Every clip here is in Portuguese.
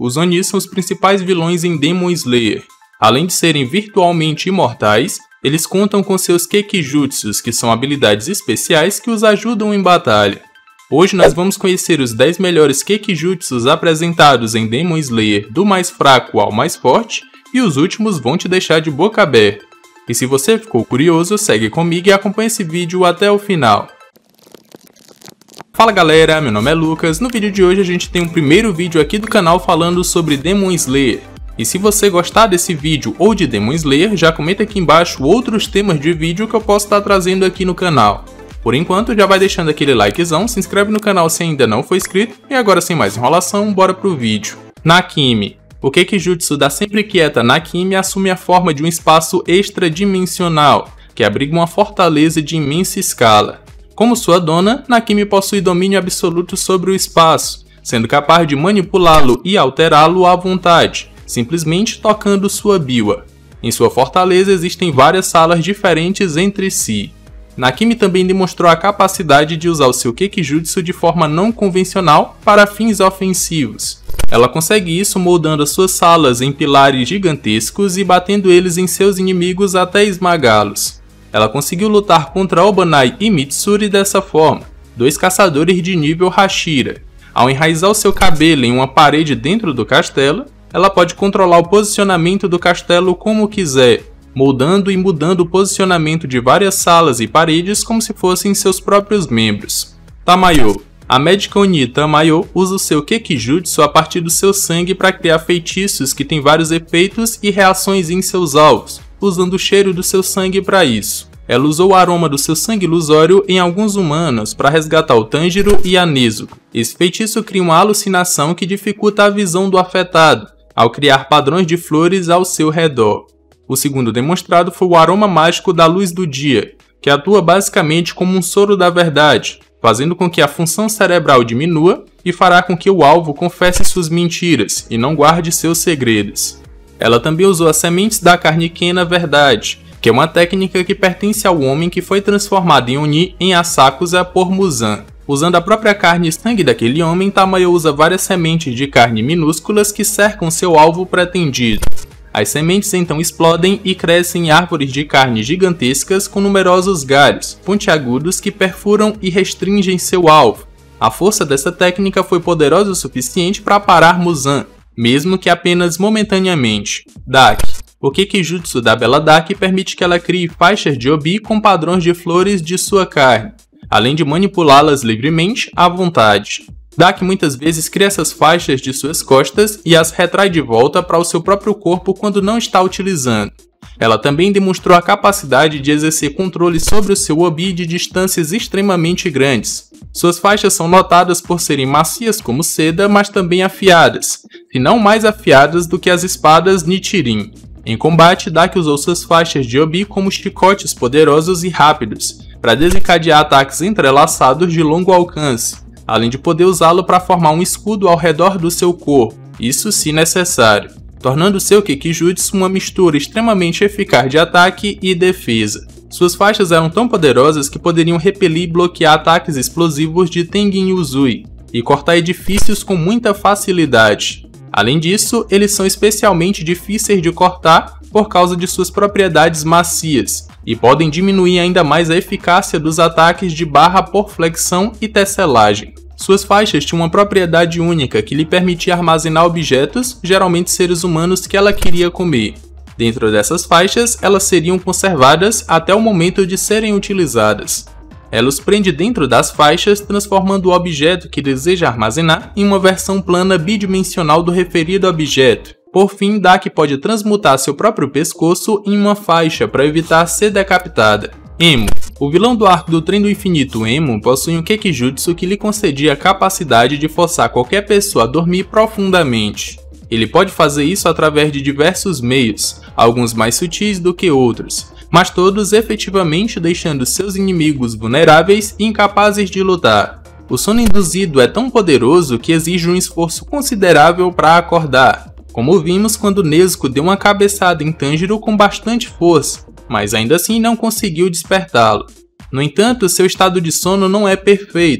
Os Oni são os principais vilões em Demon Slayer. Além de serem virtualmente imortais, eles contam com seus Kekijutsus, que são habilidades especiais que os ajudam em batalha. Hoje nós vamos conhecer os 10 melhores Kekijutsus apresentados em Demon Slayer, do mais fraco ao mais forte, e os últimos vão te deixar de boca aberta. E se você ficou curioso, segue comigo e acompanha esse vídeo até o final. Fala galera, meu nome é Lucas. No vídeo de hoje a gente tem um primeiro vídeo aqui do canal falando sobre Demon Slayer. E se você gostar desse vídeo ou de Demon Slayer, já comenta aqui embaixo outros temas de vídeo que eu posso estar trazendo aqui no canal. Por enquanto, já vai deixando aquele likezão, se inscreve no canal se ainda não for inscrito, e agora sem mais enrolação, bora pro vídeo. Nakimi. O Kekijutsu da sempre quieta Nakimi assume a forma de um espaço extradimensional, que abriga uma fortaleza de imensa escala. Como sua dona, Nakimi possui domínio absoluto sobre o espaço, sendo capaz de manipulá-lo e alterá-lo à vontade, simplesmente tocando sua biwa. Em sua fortaleza existem várias salas diferentes entre si. Nakimi também demonstrou a capacidade de usar o seu Kekijutsu de forma não convencional para fins ofensivos. Ela consegue isso moldando as suas salas em pilares gigantescos e batendo eles em seus inimigos até esmagá-los. Ela conseguiu lutar contra Obanai e Mitsuri dessa forma, dois caçadores de nível Hashira. Ao enraizar o seu cabelo em uma parede dentro do castelo, ela pode controlar o posicionamento do castelo como quiser, moldando e mudando o posicionamento de várias salas e paredes como se fossem seus próprios membros. Tamayo. A médica Oni Tamayo usa o seu Kekijutsu a partir do seu sangue para criar feitiços que têm vários efeitos e reações em seus alvos, usando o cheiro do seu sangue para isso. Ela usou o aroma do seu sangue ilusório em alguns humanos para resgatar o Tanjiro e a Nezuko. Esse feitiço cria uma alucinação que dificulta a visão do afetado, ao criar padrões de flores ao seu redor. O segundo demonstrado foi o aroma mágico da luz do dia, que atua basicamente como um soro da verdade, fazendo com que a função cerebral diminua e fará com que o alvo confesse suas mentiras e não guarde seus segredos. Ela também usou as sementes da carne Kena Verdade, que é uma técnica que pertence ao homem que foi transformado em Oni em Asakusa por Muzan. Usando a própria carne e sangue daquele homem, Tamayo usa várias sementes de carne minúsculas que cercam seu alvo pretendido. As sementes então explodem e crescem em árvores de carne gigantescas com numerosos galhos, pontiagudos que perfuram e restringem seu alvo. A força dessa técnica foi poderosa o suficiente para parar Muzan, mesmo que apenas momentaneamente. Daki. O Kekijutsu da Bela Daki permite que ela crie faixas de obi com padrões de flores de sua carne, além de manipulá-las livremente à vontade. Daki muitas vezes cria essas faixas de suas costas e as retrai de volta para o seu próprio corpo quando não está utilizando. Ela também demonstrou a capacidade de exercer controle sobre o seu obi de distâncias extremamente grandes. Suas faixas são notadas por serem macias como seda, mas também afiadas, se não mais afiadas do que as espadas Nichirin. Em combate, Daki usou suas faixas de obi como chicotes poderosos e rápidos, para desencadear ataques entrelaçados de longo alcance, além de poder usá-lo para formar um escudo ao redor do seu corpo, isso se necessário, tornando seu Kekijutsu uma mistura extremamente eficaz de ataque e defesa. Suas faixas eram tão poderosas que poderiam repelir e bloquear ataques explosivos de Tengen Uzui, e cortar edifícios com muita facilidade. Além disso, eles são especialmente difíceis de cortar por causa de suas propriedades macias, e podem diminuir ainda mais a eficácia dos ataques de barra por flexão e tesselagem. Suas faixas tinham uma propriedade única que lhe permitia armazenar objetos, geralmente seres humanos que ela queria comer. Dentro dessas faixas, elas seriam conservadas até o momento de serem utilizadas. Ela os prende dentro das faixas, transformando o objeto que deseja armazenar em uma versão plana bidimensional do referido objeto. Por fim, Daki pode transmutar seu próprio pescoço em uma faixa para evitar ser decapitada. Emo. O vilão do arco do Trem do Infinito Emo possui um Kekijutsu que lhe concedia a capacidade de forçar qualquer pessoa a dormir profundamente. Ele pode fazer isso através de diversos meios, alguns mais sutis do que outros, mas todos efetivamente deixando seus inimigos vulneráveis e incapazes de lutar. O sono induzido é tão poderoso que exige um esforço considerável para acordar, como vimos quando Nezuko deu uma cabeçada em Tanjiro com bastante força, mas ainda assim não conseguiu despertá-lo. No entanto, seu estado de sono não é perfeito,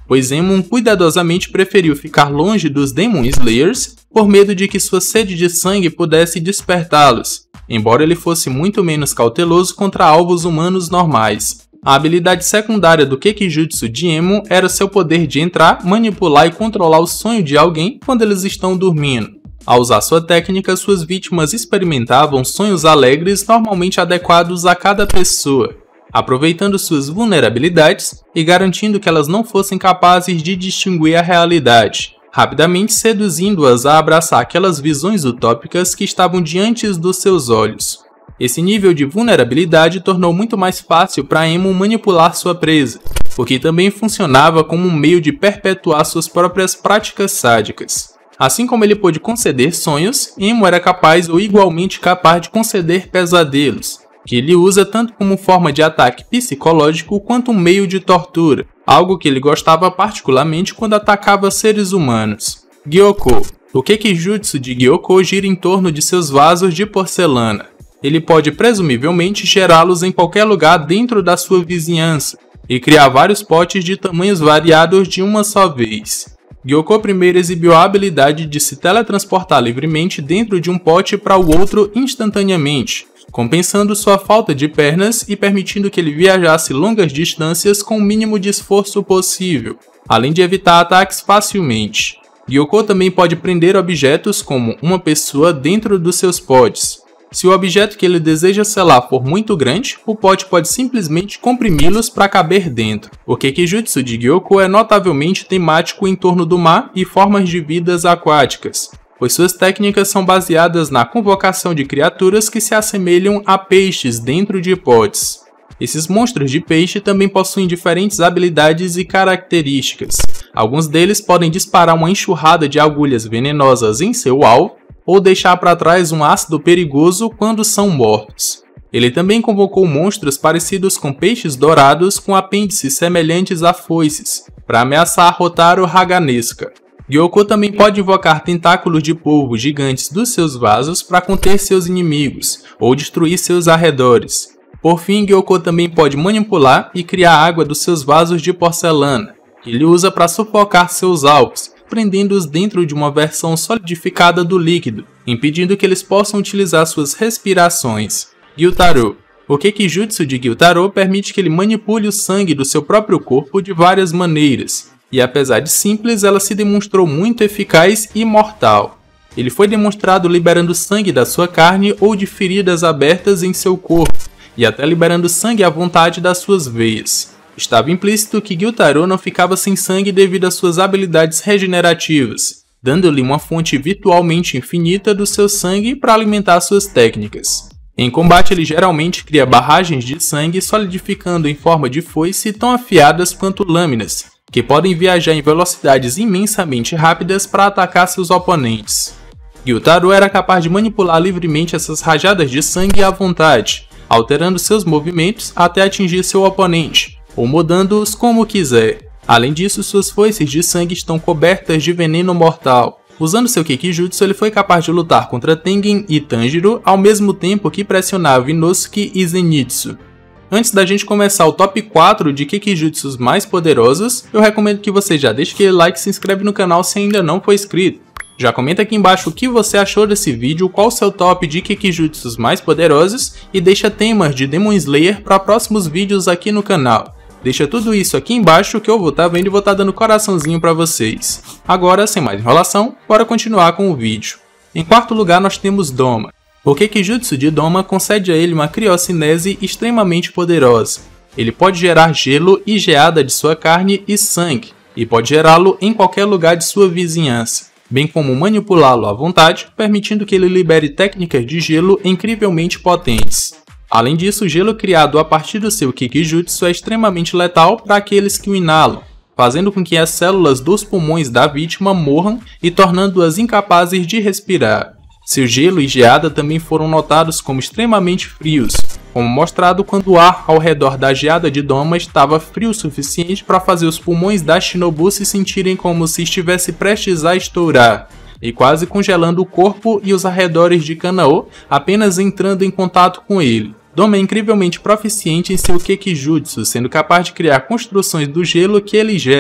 pois Emon cuidadosamente preferiu ficar longe dos Demon Slayers por medo de que sua sede de sangue pudesse despertá-los, embora ele fosse muito menos cauteloso contra alvos humanos normais. A habilidade secundária do Kekijutsu de Emon era seu poder de entrar, manipular e controlar o sonho de alguém quando eles estão dormindo. Ao usar sua técnica, suas vítimas experimentavam sonhos alegres normalmente adequados a cada pessoa, aproveitando suas vulnerabilidades e garantindo que elas não fossem capazes de distinguir a realidade, rapidamente seduzindo-as a abraçar aquelas visões utópicas que estavam diante dos seus olhos. Esse nível de vulnerabilidade tornou muito mais fácil para Emon manipular sua presa, porque também funcionava como um meio de perpetuar suas próprias práticas sádicas. Assim como ele pôde conceder sonhos, Emon era capaz ou igualmente capaz de conceder pesadelos, que ele usa tanto como forma de ataque psicológico quanto um meio de tortura, algo que ele gostava particularmente quando atacava seres humanos. Gyokko. O Kekijutsu de Gyokko gira em torno de seus vasos de porcelana. Ele pode presumivelmente gerá-los em qualquer lugar dentro da sua vizinhança, e criar vários potes de tamanhos variados de uma só vez. Gyokko primeiro exibiu a habilidade de se teletransportar livremente dentro de um pote para o outro instantaneamente, compensando sua falta de pernas e permitindo que ele viajasse longas distâncias com o mínimo de esforço possível, além de evitar ataques facilmente. Gyokko também pode prender objetos como uma pessoa dentro dos seus potes. Se o objeto que ele deseja selar for muito grande, o pote pode simplesmente comprimi-los para caber dentro. O Kekijutsu de Gyokko é notavelmente temático em torno do mar e formas de vidas aquáticas, pois suas técnicas são baseadas na convocação de criaturas que se assemelham a peixes dentro de potes. Esses monstros de peixe também possuem diferentes habilidades e características. Alguns deles podem disparar uma enxurrada de agulhas venenosas em seu alvo, ou deixar para trás um ácido perigoso quando são mortos. Ele também convocou monstros parecidos com peixes dourados com apêndices semelhantes a foices, para ameaçar Hotaru Haganesca. Gyokko também pode invocar tentáculos de polvo gigantes dos seus vasos para conter seus inimigos, ou destruir seus arredores. Por fim, Gyokko também pode manipular e criar água dos seus vasos de porcelana, que ele usa para sufocar seus alvos, prendendo-os dentro de uma versão solidificada do líquido, impedindo que eles possam utilizar suas respirações. Gyutaro. O Kekijutsu de Gyutaro permite que ele manipule o sangue do seu próprio corpo de várias maneiras, e apesar de simples, ela se demonstrou muito eficaz e mortal. Ele foi demonstrado liberando sangue da sua carne ou de feridas abertas em seu corpo, e até liberando sangue à vontade das suas veias. Estava implícito que Gyutaro não ficava sem sangue devido às suas habilidades regenerativas, dando-lhe uma fonte virtualmente infinita do seu sangue para alimentar suas técnicas. Em combate, ele geralmente cria barragens de sangue solidificando em forma de foice tão afiadas quanto lâminas, que podem viajar em velocidades imensamente rápidas para atacar seus oponentes. Gyutaro era capaz de manipular livremente essas rajadas de sangue à vontade, alterando seus movimentos até atingir seu oponente, ou mudando-os como quiser. Além disso, suas foices de sangue estão cobertas de veneno mortal. Usando seu Kekijutsu, ele foi capaz de lutar contra Tengen e Tanjiro ao mesmo tempo que pressionava Inosuke e Zenitsu. Antes da gente começar o top 4 de Kekijutsus mais poderosos, eu recomendo que você já deixe aquele like e se inscreve no canal se ainda não for inscrito. Já comenta aqui embaixo o que você achou desse vídeo, qual o seu top de Kekijutsus mais poderosos e deixa temas de Demon Slayer para próximos vídeos aqui no canal. Deixa tudo isso aqui embaixo que eu vou estar vendo e vou estar dando coraçãozinho para vocês. Agora, sem mais enrolação, bora continuar com o vídeo. Em quarto lugar nós temos Doma. O Kekijutsu de Doma concede a ele uma criocinese extremamente poderosa. Ele pode gerar gelo e geada de sua carne e sangue, e pode gerá-lo em qualquer lugar de sua vizinhança, bem como manipulá-lo à vontade, permitindo que ele libere técnicas de gelo incrivelmente potentes. Além disso, o gelo criado a partir do seu Kekijutsu é extremamente letal para aqueles que o inalam, fazendo com que as células dos pulmões da vítima morram e tornando-as incapazes de respirar. Seu gelo e geada também foram notados como extremamente frios, como mostrado quando o ar ao redor da geada de Doma estava frio o suficiente para fazer os pulmões da Shinobu se sentirem como se estivesse prestes a estourar, e quase congelando o corpo e os arredores de Kanao apenas entrando em contato com ele. Doma é incrivelmente proficiente em seu Kekijutsu, sendo capaz de criar construções do gelo que ele gera,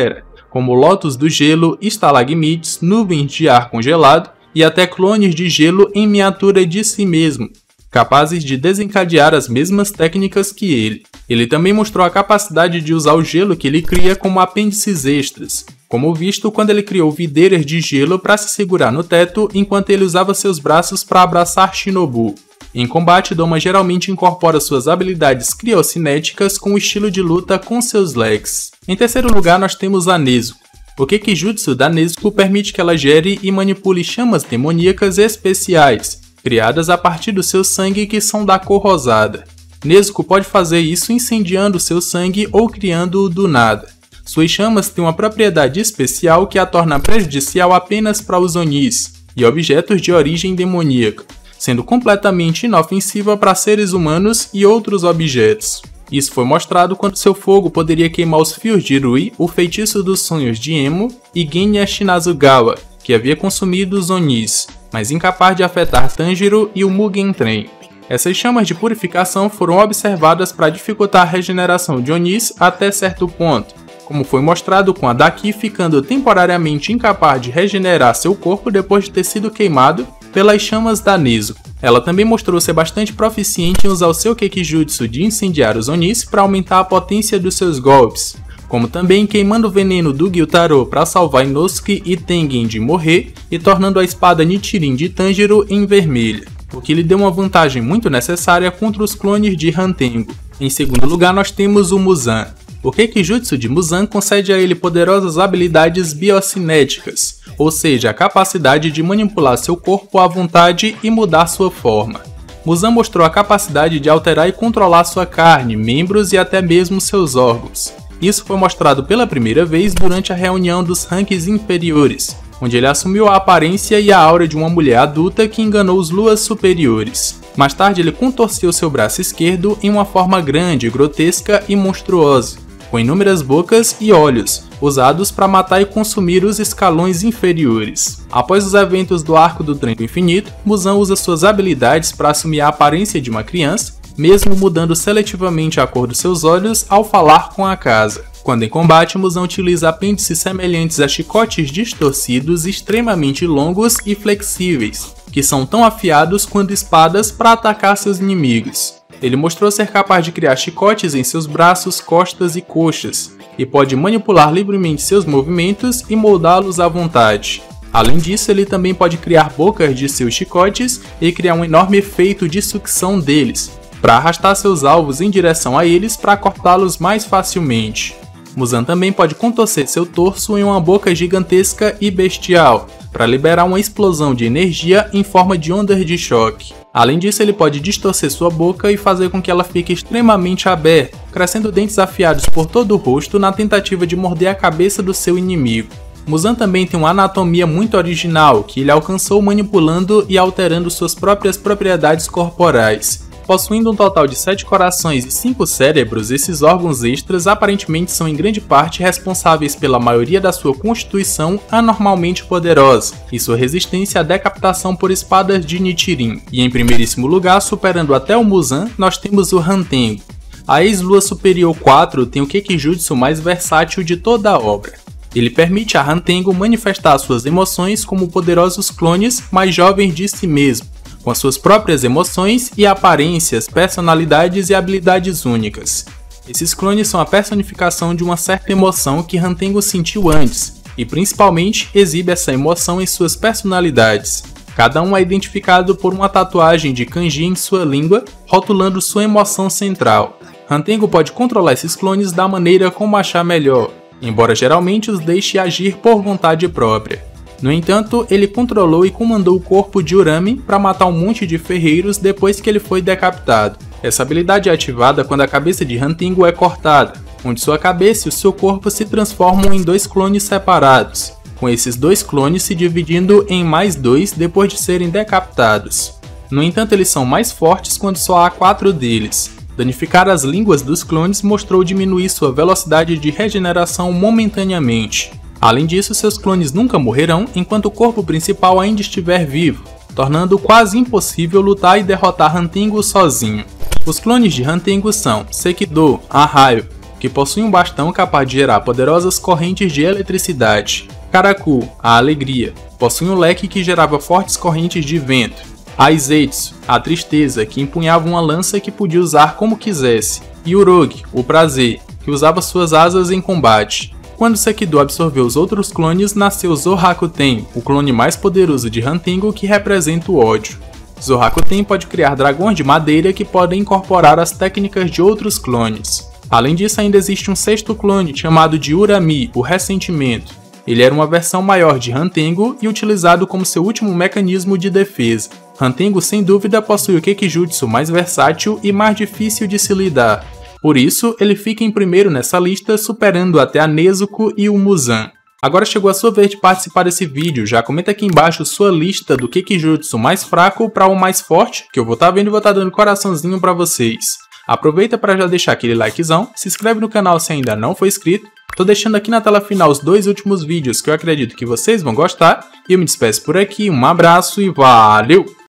como Lotus do Gelo, estalagmites, nuvens de ar congelado e até clones de gelo em miniatura de si mesmo, capazes de desencadear as mesmas técnicas que ele. Ele também mostrou a capacidade de usar o gelo que ele cria como apêndices extras, como visto quando ele criou videiras de gelo para se segurar no teto enquanto ele usava seus braços para abraçar Shinobu. Em combate, Doma geralmente incorpora suas habilidades criocinéticas com o estilo de luta com seus legs. Em terceiro lugar, nós temos a Nezuko. O Kekijutsu da Nezuko permite que ela gere e manipule chamas demoníacas especiais, criadas a partir do seu sangue que são da cor rosada. Nezuko pode fazer isso incendiando seu sangue ou criando-o do nada. Suas chamas têm uma propriedade especial que a torna prejudicial apenas para os Onis e objetos de origem demoníaca, sendo completamente inofensiva para seres humanos e outros objetos. Isso foi mostrado quando seu fogo poderia queimar os fios de Rui, o feitiço dos sonhos de Emo, e Genya Shinazugawa, que havia consumido os Onis, mas incapaz de afetar Tanjiro e o Mugen Train. Essas chamas de purificação foram observadas para dificultar a regeneração de Onis até certo ponto, como foi mostrado com a Daki ficando temporariamente incapaz de regenerar seu corpo depois de ter sido queimado pelas chamas da Nezuko. Ela também mostrou ser bastante proficiente em usar o seu Kekijutsu de incendiar os Onis para aumentar a potência dos seus golpes, como também queimando o veneno do Gyutaro para salvar Inosuke e Tengen de morrer e tornando a espada Nichirin de Tanjiro em vermelha, o que lhe deu uma vantagem muito necessária contra os clones de Hantengo. Em segundo lugar, nós temos o Muzan. O Kekijutsu de Muzan concede a ele poderosas habilidades biocinéticas, ou seja, a capacidade de manipular seu corpo à vontade e mudar sua forma. Muzan mostrou a capacidade de alterar e controlar sua carne, membros e até mesmo seus órgãos. Isso foi mostrado pela primeira vez durante a reunião dos ranks inferiores, onde ele assumiu a aparência e a aura de uma mulher adulta que enganou os luas superiores. Mais tarde, ele contorceu seu braço esquerdo em uma forma grande, grotesca e monstruosa, com inúmeras bocas e olhos, usados para matar e consumir os escalões inferiores. Após os eventos do Arco do Trem do Infinito, Muzan usa suas habilidades para assumir a aparência de uma criança, mesmo mudando seletivamente a cor dos seus olhos ao falar com a casa. Quando em combate, Muzan utiliza apêndices semelhantes a chicotes distorcidos extremamente longos e flexíveis, que são tão afiados quanto espadas para atacar seus inimigos. Ele mostrou ser capaz de criar chicotes em seus braços, costas e coxas, e pode manipular livremente seus movimentos e moldá-los à vontade. Além disso, ele também pode criar bocas de seus chicotes e criar um enorme efeito de sucção deles, para arrastar seus alvos em direção a eles para cortá-los mais facilmente. Muzan também pode contorcer seu torso em uma boca gigantesca e bestial, para liberar uma explosão de energia em forma de ondas de choque. Além disso, ele pode distorcer sua boca e fazer com que ela fique extremamente aberta, crescendo dentes afiados por todo o rosto na tentativa de morder a cabeça do seu inimigo. Muzan também tem uma anatomia muito original, que ele alcançou manipulando e alterando suas próprias propriedades corporais. Possuindo um total de 7 corações e 5 cérebros, esses órgãos extras aparentemente são em grande parte responsáveis pela maioria da sua constituição anormalmente poderosa e sua resistência à decapitação por espadas de Nichirin. E em primeiríssimo lugar, superando até o Muzan, nós temos o Hantengo. A ex-lua superior 4 tem o Kekijutsu mais versátil de toda a obra. Ele permite a Hantengo manifestar suas emoções como poderosos clones mais jovens de si mesmo, com suas próprias emoções e aparências, personalidades e habilidades únicas. Esses clones são a personificação de uma certa emoção que Hantengo sentiu antes, e principalmente exibe essa emoção em suas personalidades. Cada um é identificado por uma tatuagem de kanji em sua língua, rotulando sua emoção central. Hantengo pode controlar esses clones da maneira como achar melhor, embora geralmente os deixe agir por vontade própria. No entanto, ele controlou e comandou o corpo de Urami para matar um monte de ferreiros depois que ele foi decapitado. Essa habilidade é ativada quando a cabeça de Hantengo é cortada, onde sua cabeça e o seu corpo se transformam em 2 clones separados, com esses 2 clones se dividindo em mais 2 depois de serem decapitados. No entanto, eles são mais fortes quando só há 4 deles. Danificar as línguas dos clones mostrou diminuir sua velocidade de regeneração momentaneamente. Além disso, seus clones nunca morrerão enquanto o corpo principal ainda estiver vivo, tornando quase impossível lutar e derrotar Hantengo sozinho. Os clones de Hantengo são Sekido, Arraio, que possui um bastão capaz de gerar poderosas correntes de eletricidade. Karaku, a alegria, possui um leque que gerava fortes correntes de vento. Aizetsu, a tristeza, que empunhava uma lança que podia usar como quisesse. E Urogi, o prazer, que usava suas asas em combate. Quando Sekido absorveu os outros clones, nasceu Zorakuten, o clone mais poderoso de Hantengo que representa o ódio. Zorakuten pode criar dragões de madeira que podem incorporar as técnicas de outros clones. Além disso, ainda existe um sexto clone chamado de Urami, o ressentimento. Ele era uma versão maior de Hantengo e utilizado como seu último mecanismo de defesa. Hantengo sem dúvida possui o Kekijutsu mais versátil e mais difícil de se lidar. Por isso, ele fica em primeiro nessa lista, superando até a Nezuko e o Muzan. Agora chegou a sua vez de participar desse vídeo, já comenta aqui embaixo sua lista do Kekijutsu mais fraco para o mais forte, que eu vou estar vendo e vou estar dando coraçãozinho para vocês. Aproveita para já deixar aquele likezão, se inscreve no canal se ainda não for inscrito. Tô deixando aqui na tela final os 2 últimos vídeos que eu acredito que vocês vão gostar. E eu me despeço por aqui, um abraço e valeu!